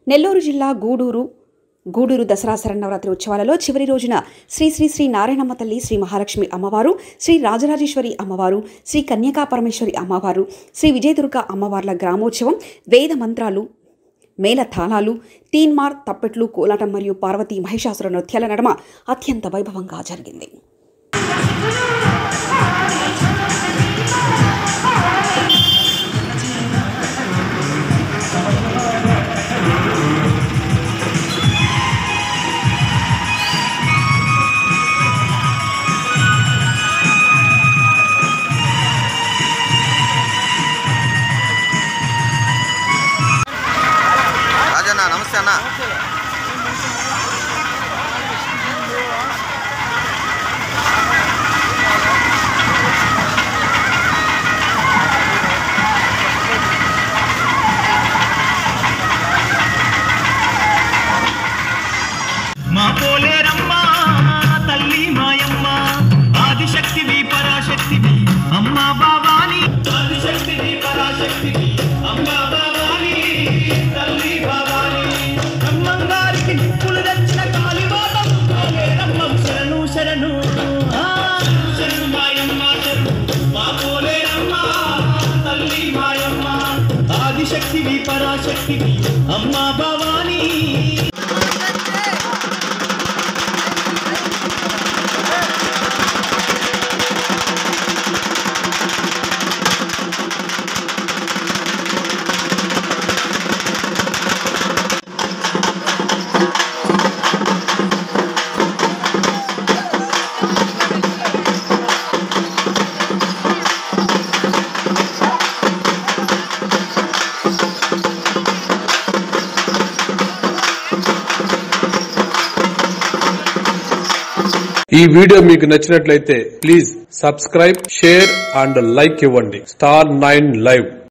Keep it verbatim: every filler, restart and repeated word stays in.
నెల్లూరు జిల్లా గూడూరు గూడూరు దసరా శరన్నవరాత్రి ఉత్సవాలలో చివరి రోజున శ్రీ శ్రీ శ్రీ నారాయణమ్మ తల్లి, శ్రీ మహాలక్ష్మి అమ్మవారు, శ్రీ రాజరాజేశ్వరి అమ్మవారు, శ్రీ కన్యకా పరమేశ్వరి అమ్మవారు, శ్రీ విజయదుర్గ అమ్మవార్ల గ్రామోత్సవం వేద మంత్రాలు, మేళ తాళాలు, తీన్మార్, తప్పెట్లు, కోలాటం మరియు పార్వతీ మహిషాసుర నృత్యాల నడుమ అత్యంత వైభవంగా జరిగింది. నమస్తే అన్న. మా పోలేరమ్మ తల్లి మాయమ్మ, ఆదిశక్తివి పరాశక్తివి అమ్మ భవాని, ఆదిశక్తివి పరాశక్తివి అమ్మ భవాని, తల్లి భవాని. బ్రహ్మంగారికి నిప్పులు తెచ్చిన కాళీమాతం పోలేరమ్మ శరణు శరణు శరణు మాయమ్మ శరణు. మా పోలేరమ్మ తల్లి మాయమ్మ, ఆదిశక్తివి పరాశక్తివి అమ్మ భవాని. ఈ వీడియో మీకు నచ్చినట్లయితే please subscribe, share and like ఇవ్వండి. Star nine live.